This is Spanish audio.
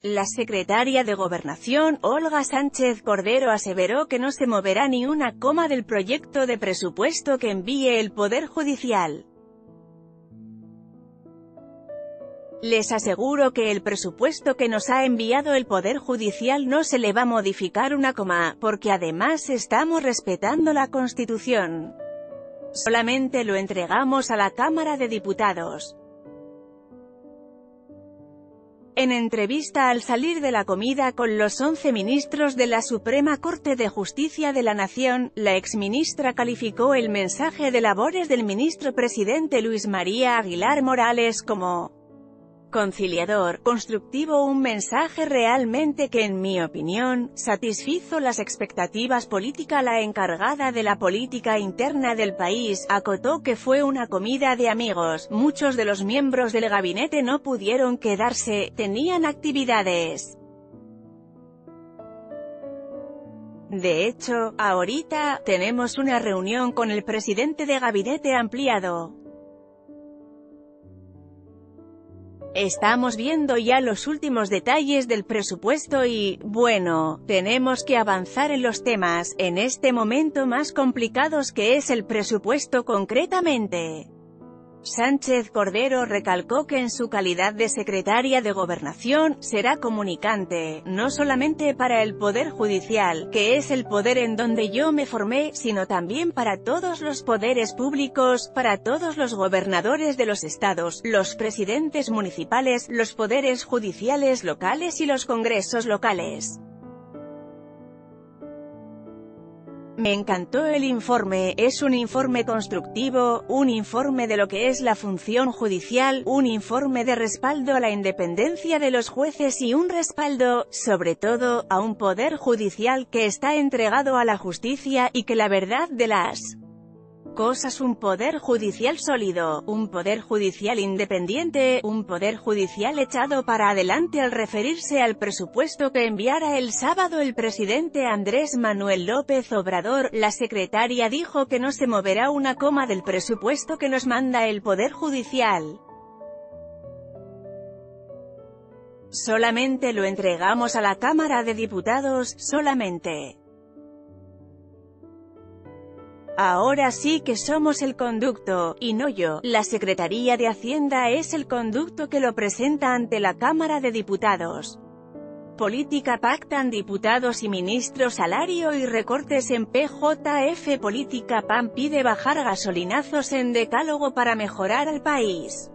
La secretaria de Gobernación, Olga Sánchez Cordero, aseveró que no se moverá ni una coma del proyecto de presupuesto que envíe el Poder Judicial. Les aseguro que el presupuesto que nos ha enviado el Poder Judicial no se le va a modificar una coma, porque además estamos respetando la Constitución. Solamente lo entregamos a la Cámara de Diputados. En entrevista al salir de la comida con los 11 ministros de la Suprema Corte de Justicia de la Nación, la exministra calificó el mensaje de labores del ministro presidente Luis María Aguilar Morales como conciliador, constructivo, un mensaje realmente que en mi opinión, satisfizo las expectativas políticas. La encargada de la política interna del país, acotó que fue una comida de amigos, muchos de los miembros del gabinete no pudieron quedarse, tenían actividades. De hecho, ahorita, tenemos una reunión con el presidente de gabinete ampliado. Estamos viendo ya los últimos detalles del presupuesto y, bueno, tenemos que avanzar en los temas, en este momento más complicados que es el presupuesto concretamente. Sánchez Cordero recalcó que en su calidad de secretaria de Gobernación, será comunicante, no solamente para el Poder Judicial, que es el poder en donde yo me formé, sino también para todos los poderes públicos, para todos los gobernadores de los estados, los presidentes municipales, los poderes judiciales locales y los congresos locales. Me encantó el informe, es un informe constructivo, un informe de lo que es la función judicial, un informe de respaldo a la independencia de los jueces y un respaldo, sobre todo, a un poder judicial que está entregado a la justicia, y que la verdad de las cosas, un poder judicial sólido, un poder judicial independiente, un poder judicial echado para adelante. Al referirse al presupuesto que enviara el sábado el presidente Andrés Manuel López Obrador, la secretaria dijo que no se moverá una coma del presupuesto que nos manda el Poder Judicial. Solamente lo entregamos a la Cámara de Diputados, solamente. Ahora sí que somos el conducto, y no yo. La Secretaría de Hacienda es el conducto que lo presenta ante la Cámara de Diputados. Política pactan diputados y ministros, salario y recortes en PJF. Política PAN pide bajar gasolinazos en decálogo para mejorar al país.